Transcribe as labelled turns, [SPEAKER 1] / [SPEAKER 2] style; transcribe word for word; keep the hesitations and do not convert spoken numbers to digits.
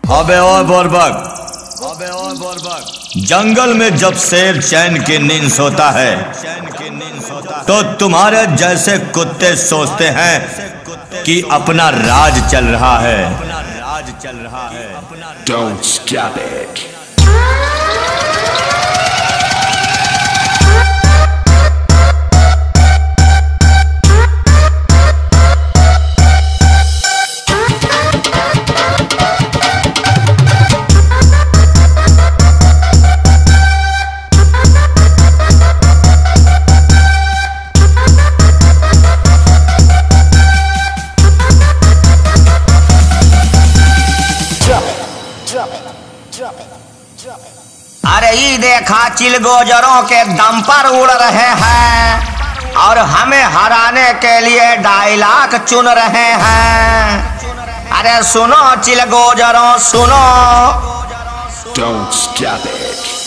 [SPEAKER 1] अबे और बुर्बक, अबे और बुर्बक, जंगल में जब शेर चैन की नींद सोता है तो तुम्हारे जैसे कुत्ते सोचते हैं कि अपना राज चल रहा है। राज चल रहा है।
[SPEAKER 2] Don't stop it.
[SPEAKER 3] अरे ये देखा चिलगोजरों के दम पर उड़ रहे हैं और हमें हराने के लिए डायलॉग चुन रहे हैं। अरे सुनो चिलगोजरों सुनो।
[SPEAKER 2] Don't stop it.